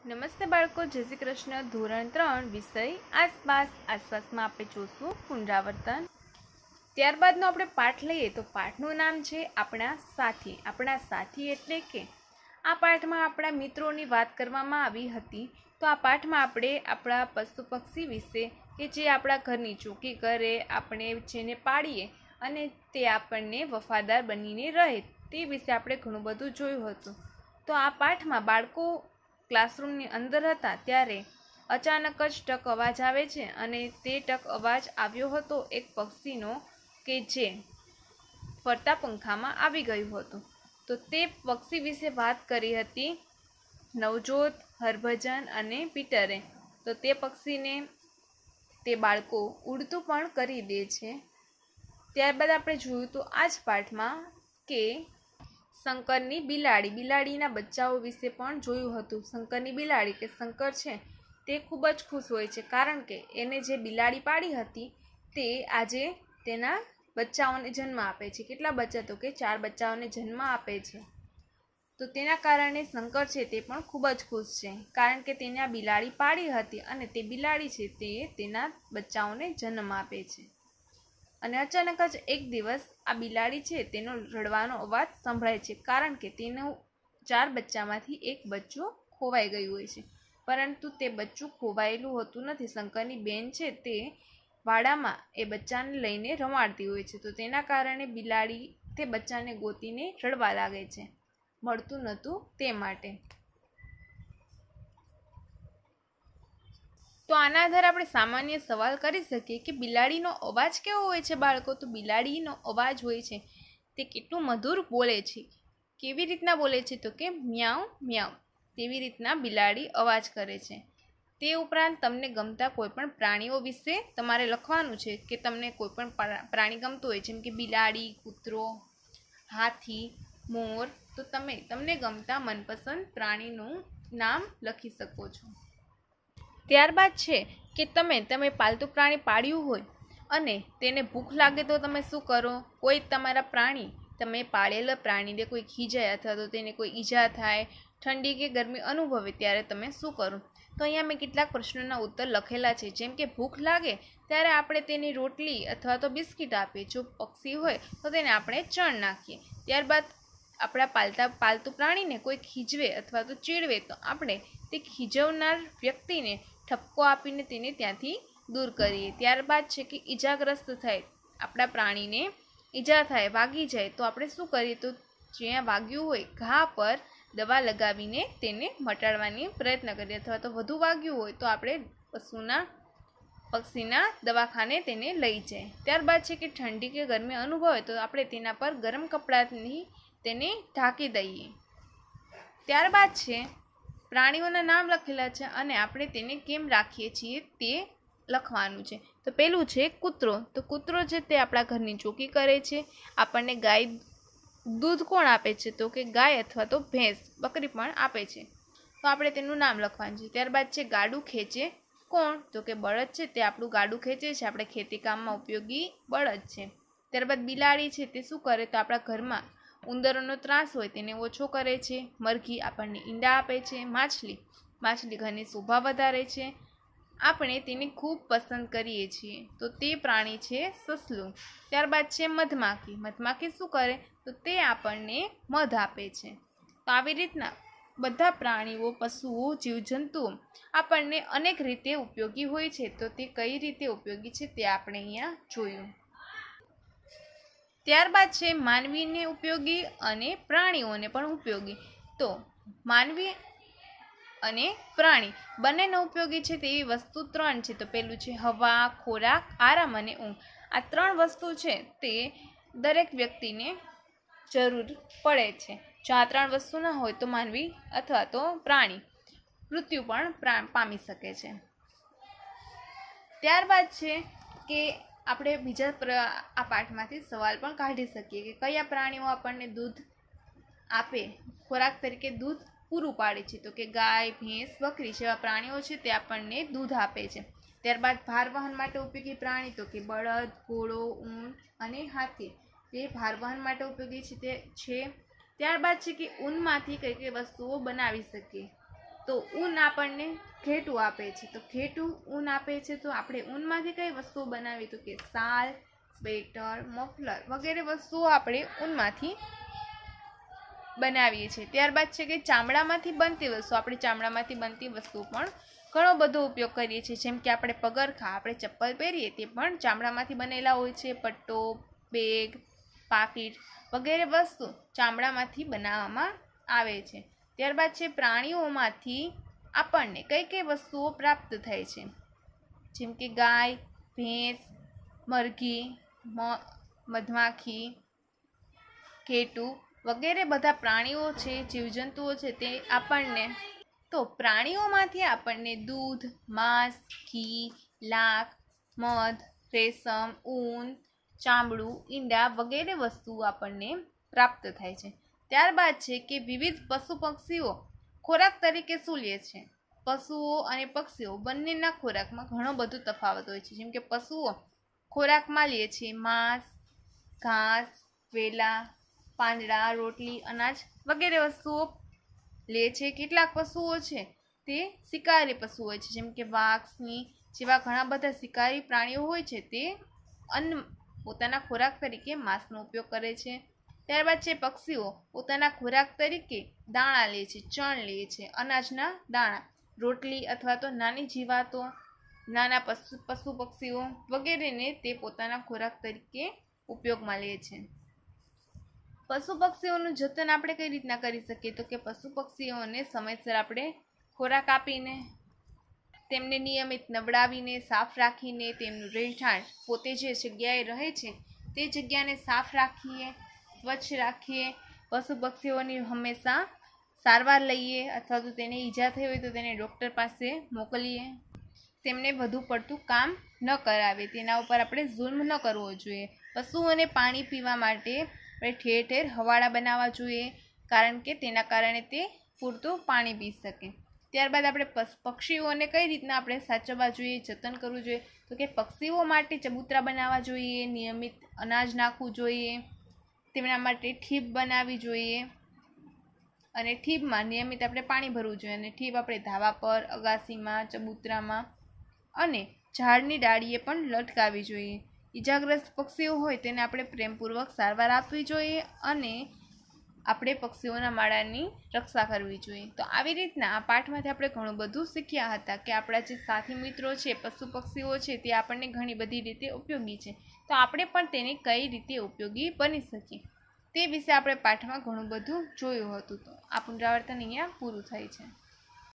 નમસ્તે બાળકો, જય શ્રી કૃષ્ણ. ધોરણ 3 વિષય આસપાસમાં આપણે જોશું પુનરાવર્તન. ત્યારબાદનો આપણે પાઠ લઈએ તો પાઠનું નામ છે આપણા સાથી. આપણા સાથી એટલે કે આ પાઠમાં આપણા મિત્રોની વાત કરવામાં આવી હતી. તો આ પાઠમાં આપણે આપણા પશુ પક્ષી વિશે કે જે આપણા ઘરની ચોકી કરે, આપણે જેને પાળીએ અને તે આપણને વફાદાર બનીને રહે તે વિશે આપણે ઘણું બધું જોયું હતું. તો આ પાઠમાં બાળકો ક્લાસરૂમની અંદર હતા ત્યારે અચાનક જ ટક અવાજ આવે છે અને તે ટક અવાજ આવ્યો હતો એક પક્ષીનો કે જે ફરતા પંખામાં આવી ગયું હતું. તો તે પક્ષી વિશે વાત કરી હતી નવજોત, હરભજન અને પીટરે. તો તે પક્ષીને તે બાળકો ઉડતું પણ કરી દે છે. ત્યારબાદ આપણે જોયું તો આ જ પાઠમાં કે શંકરની બિલાડીના બચ્ચાઓ વિશે પણ જોયું હતું. શંકરની બિલાડી કે શંકર છે તે ખૂબ જ ખુશ હોય છે કારણ કે એને જે બિલાડી પાડી હતી તે આજે તેના બચ્ચાઓને જન્મ આપે છે. કેટલા બચ્ચા? તો કે 4 બચ્ચાઓને જન્મ આપે છે. તો તેના કારણે શંકર છે તે પણ ખૂબ જ ખુશ છે કારણ કે તેને આ બિલાડી પાડી હતી અને તે બિલાડી છે તે તેના બચ્ચાઓને જન્મ આપે છે. અને અચાનક જ એક દિવસ આ બિલાડી છે તેનો રડવાનો અવાજ સંભળાય છે કારણ કે તેનું 4 બચ્ચામાંથી એક બચ્ચું ખોવાઈ ગયું હોય છે. પરંતુ તે બચ્ચું ખોવાયેલું હોતું નથી. શંકરની બેન છે તે વાડામાં એ બચ્ચાને લઈને રમાડતી હોય છે. તો તેના કારણે બિલાડી તે બચ્ચાને ગોતીને રડવા લાગે છે, મળતું નહોતું તે માટે. તો આના આધારે આપણે સામાન્ય સવાલ કરી શકીએ કે બિલાડીનો અવાજ કેવો હોય છે બાળકો? તો બિલાડીનો અવાજ હોય છે તે કેટલું મધુર બોલે છે. કેવી રીતના બોલે છે? તો કે મ્યાઉ મ્યાઉ તેવી રીતના બિલાડી અવાજ કરે છે. તે ઉપરાંત તમને ગમતા કોઈપણ પ્રાણીઓ વિશે તમારે લખવાનું છે કે તમને કોઈપણ પ્રાણી ગમતું હોય જેમ કે બિલાડી, કૂતરો, હાથી, મોર. તો તમને ગમતા મનપસંદ પ્રાણીનું નામ લખી શકો છો. ત્યારબાદ છે કે તમે પાલતુ પ્રાણી પાળ્યું હોય અને તેને ભૂખ લાગે તો તમે શું કરો? કોઈ તમારા પ્રાણી, તમે પાળેલા પ્રાણીને કોઈ ખીજાય અથવા તો તેને કોઈ ઈજા થાય, ઠંડી કે ગરમી અનુભવે ત્યારે તમે શું કરો? તો અહીંયા મેં કેટલાક પ્રશ્નોના ઉત્તર લખેલા છે. જેમ કે ભૂખ લાગે ત્યારે આપણે તેની રોટલી અથવા તો બિસ્કિટ આપીએ. જો પક્ષી હોય તો તેને આપણે ચણ નાખીએ. ત્યારબાદ આપણા પાલતુ પ્રાણીને કોઈ ખીજવે અથવા તો ચીડવે તો આપણે તે ખીજવનાર વ્યક્તિને ઠપકો આપીને તેને ત્યાંથી દૂર કરીએ. ત્યારબાદ છે કે ઈજાગ્રસ્ત થાય, આપણા પ્રાણીને ઈજા થાય, વાગી જાય તો આપણે શું કરીએ? તો જ્યાં વાગ્યું હોય ઘા પર દવા લગાવીને તેને મટાડવાની પ્રયત્ન કરીએ. અથવા તો વધુ વાગ્યું હોય તો આપણે પક્ષીના દવાખાને તેને લઈ જાય. ત્યારબાદ છે કે ઠંડી કે ગરમી અનુભવે તો આપણે તેના પર ગરમ કપડાથી તેને ઢાંકી દઈએ. ત્યારબાદ છે પ્રાણીઓના નામ લખેલા છે અને આપણે તેને કેમ રાખીએ છીએ તે લખવાનું છે. તો પેલું છે કૂતરો. તો કૂતરો છે તે આપણા ઘરની ચોકી કરે છે. આપણને ગાય દૂધ કોણ આપે છે? તો કે ગાય અથવા તો ભેંસ, બકરી પણ આપે છે. તો આપણે તેનું નામ લખવાનું છે. ત્યારબાદ છે ગાડું ખેંચે કોણ? તો કે બળદ છે તે આપણું ગાડું ખેંચે છે. આપણે ખેતી કામમાં ઉપયોગી બળદ છે. ત્યારબાદ બિલાડી છે તે શું કરે? તો આપણા ઘરમાં ઉંદરોનો ત્રાસ હોય તેને ઓછો કરે છે. મરઘી આપણને ઈંડા આપે છે. માછલી ઘરની શોભા વધારે છે. આપણે તેને ખૂબ પસંદ કરીએ છીએ. તો તે પ્રાણી છે સસલું. ત્યારબાદ છે મધમાખી શું કરે? તો તે આપણને મધ આપે છે. તો આવી રીતના બધા પ્રાણીઓ, પશુઓ, જીવજંતુઓ આપણને અનેક રીતે ઉપયોગી હોય છે. તો તે કઈ રીતે ઉપયોગી છે તે આપણે અહીંયા જોયું. ત્યારબાદ છે માનવીને ઉપયોગી અને પ્રાણીઓને પણ ઉપયોગી. તો માનવી અને પ્રાણી બંનેને ઉપયોગી છે તેવી વસ્તુ 3 છે. તો પેલું છે હવા, ખોરાક, આરામ અને ઊંઘ. આ 3 વસ્તુ છે તે દરેક વ્યક્તિને જરૂર પડે છે. જો આ 3 વસ્તુ ના હોય તો માનવી અથવા તો પ્રાણી મૃત્યુ પણ પામી શકે છે. ત્યારબાદ છે કે આપણે બીજા આ પાઠમાંથી સવાલ પણ કાઢી શકીએ કે કયા પ્રાણીઓ આપણને દૂધ આપે, ખોરાક તરીકે દૂધ પૂરું પાડે છે? તો કે ગાય, ભેંસ, બકરી જેવા પ્રાણીઓ છે તે આપણને દૂધ આપે છે. ત્યારબાદ ભાર વહન માટે ઉપયોગી પ્રાણી તો કે બળદ, ઘોડો, ઊંટ અને હાથી તે ભાર વહન માટે ઉપયોગી છે. ત્યારબાદ છે કે ઊનમાંથી કઈ કઈ વસ્તુઓ બનાવી શકીએ? તો તો ઊન આપણને ઘેટું આપે છે, તો ઘેટું ઊન આપે છે, તો આપણે ઊનમાંથી કઈ વસ્તુઓ બનાવી, તો કે શાલ, સ્વેટર, મફલર વગેરે વસ્તુઓ આપણે ઊનમાંથી બનાવીએ છીએ। ત્યારબાદ છે કે ચામડામાંથી બનતી વસ્તુ, આપણે ચામડામાંથી બનતી વસ્તુ પણ ઘણો બધો ઉપયોગ કરીએ છીએ, જેમ કે આપણે પગરખાં, આપણે ચપ્પલ પહેરીએ તે પણ ચામડામાંથી બનેલા હોય છે। પટ્ટો, બેગ, પાકીટ વગેરે વસ્તુ ચામડામાંથી બનાવવામાં આવે છે। ત્યારબાદ છે પ્રાણીઓમાંથી આપણને કઈ કઈ વસ્તુઓ પ્રાપ્ત થાય છે, જેમ કે ગાય, ભેંસ, મરઘી, મધમાખી, ઘેટું વગેરે બધા પ્રાણીઓ છે, જીવજંતુઓ છે તે આપણને, તો પ્રાણીઓમાંથી આપણને દૂધ, માંસ, ઘી, લાખ, મધ, રેશમ, ઊન, ચામડું, ઈંડા વગેરે વસ્તુઓ આપણને પ્રાપ્ત થાય છે। ત્યારબાદ છે કે વિવિધ પશુ પક્ષીઓ ખોરાક તરીકે શું લે છે। પશુઓ અને પક્ષીઓ બંનેના ખોરાકમાં ઘણો બધો તફાવત હોય છે, જેમ કે પશુઓ ખોરાકમાં લે છે માંસ, ઘાસ, વેલા, પાંદડા, રોટલી, અનાજ વગેરે વસ્તુઓ લે છે। કેટલાક પશુઓ છે તે શિકારી પશુ હોય છે, જેમ કે વાઘ, સિંહ જેવા ઘણા બધા શિકારી પ્રાણીઓ હોય છે તે અન્ન પોતાના ખોરાક તરીકે માંસનો ઉપયોગ કરે છે। ત્યારબાદ છે પક્ષીઓ પોતાના ખોરાક તરીકે દાણા લે છે, ચણ લે છે, અનાજના દાણા, રોટલી અથવા તો નાની જીવાતો, નાના પશુ પક્ષીઓ વગેરેને તે પોતાના ખોરાક તરીકે ઉપયોગમાં લે છે। પશુ પક્ષીઓનું જતન આપણે કઈ રીતના કરી શકીએ, તો કે પશુ પક્ષીઓને સમયસર આપણે ખોરાક આપીને, તેમને નિયમિત નવડાવીને, સાફ રાખીને, તેમનું રહેઠાણ પોતે જે જગ્યાએ રહે છે તે જગ્યાને સાફ રાખીએ, સ્વચ્છ રાખીએ। પશુ પક્ષીઓની હંમેશા સારવાર લઈએ, અથવા તો તેને ઈજા થઈ હોય તો તેને ડૉક્ટર પાસે મોકલીએ। તેમને વધુ પડતું કામ ન કરાવે, તેના ઉપર આપણે જુલ્મ ન કરવો જોઈએ। પશુઓને પાણી પીવા માટે આપણે ઠેર ઠેર હવાડા બનાવવા જોઈએ, કારણ કે તેના કારણે તે પૂરતું પાણી પી શકે। ત્યારબાદ આપણે પક્ષીઓને કઈ રીતના આપણે સાચવવા જોઈએ, જતન કરવું જોઈએ, તો કે પક્ષીઓ માટે ચબૂતરા બનાવવા જોઈએ, નિયમિત અનાજ નાખવું જોઈએ, તેમના માટે ઠીપ બનાવવી જોઈએ, અને ઠીપમાં નિયમિત આપણે પાણી ભરવું જોઈએ, અને ઠીપ આપણે ધાબા પર, અગાસીમાં, ચબૂતરામાં અને ઝાડની ડાળીએ પણ લટકાવવી જોઈએ। ઈજાગ્રસ્ત પક્ષીઓ હોય તેને આપણે પ્રેમપૂર્વક સારવાર આપવી જોઈએ, અને આપણે પક્ષીઓના માળાની રક્ષા કરવી જોઈએ। તો આવી રીતના આ પાઠમાંથી આપણે ઘણું બધું શીખ્યા હતા કે આપણા જે સાથી મિત્રો છે, પશુ પક્ષીઓ છે, તે આપણને ઘણી બધી રીતે ઉપયોગી છે, તો આપણે પણ તેને કઈ રીતે ઉપયોગી બની શકીએ તે વિશે આપણે પાઠમાં ઘણું બધું જોયું હતું। તો આ પુનરાવર્તન અહીંયા પૂરું થાય છે।